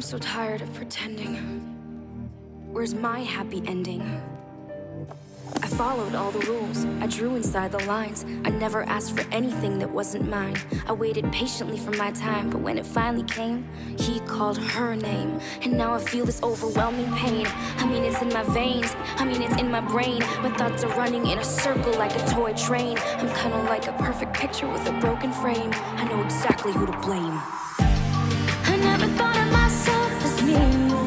so tired of pretending. Where's my happy ending? I followed all the rules, I drew inside the lines. I never asked for anything that wasn't mine. I waited patiently for my time, but when it finally came, he called her name. And now I feel this overwhelming pain. I mean, it's in my veins, I mean, it's in my brain. My thoughts are running in a circle like a toy train. I'm kinda like a perfect picture with a broken frame. I know exactly who to blame. I never thought of myself as me.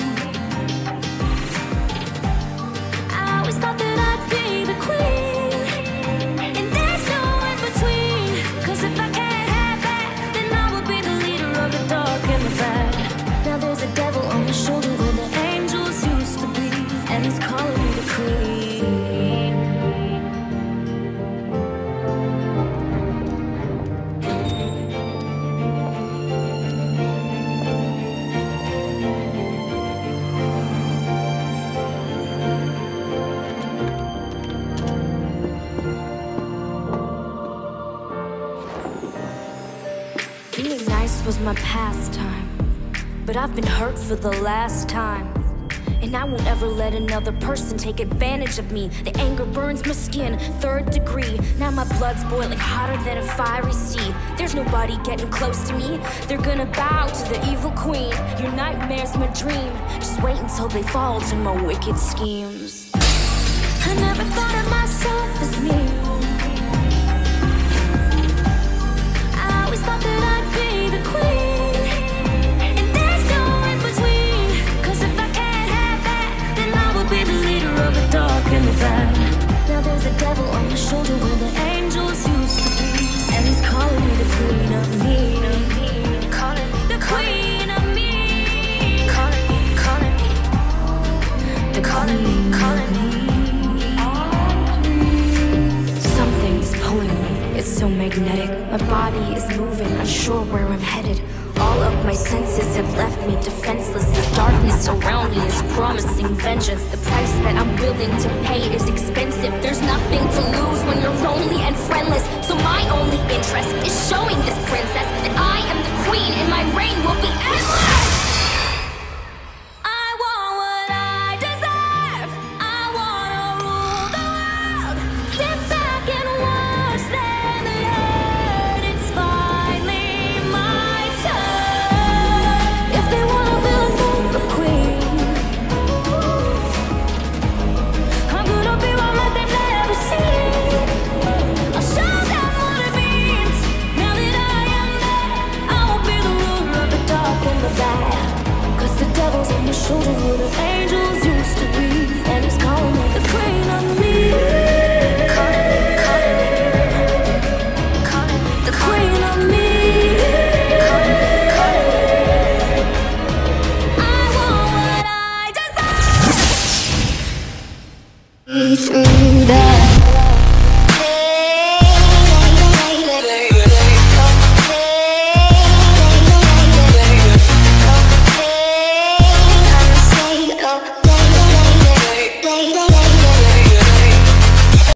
I always thought that I'd be the queen, and there's no in between. 'Cause if I can't have that, then I will be the leader of the dark and the bad. Now there's a devil on my shoulder where the angels used to be, and he's calling me the queen. Being nice was my pastime, but I've been hurt for the last time. And I won't ever let another person take advantage of me. The anger burns my skin, 3rd degree. Now my blood's boiling hotter than a fiery sea. There's nobody getting close to me. They're gonna bow to the evil queen. Your nightmare's my dream. Just wait until they fall to my wicked schemes. I never thought of myself as me. I always thought that I'd be the queen, and there's no in between. 'Cause if I can't have that, then I will be the leader of the dark and the bad. Now there's a devil on my shoulder where the angels used to be, and he's calling me the queen of me. Calling me the queen of me. Calling me, calling me. The calling me, calling me. Something's pulling me. It's so magnetic. My body is moving, unsure where I'm headed. All of my senses have left me defenseless. The darkness around me is promising vengeance. The price that I'm willing to pay is expensive. There's nothing to lose when you're lonely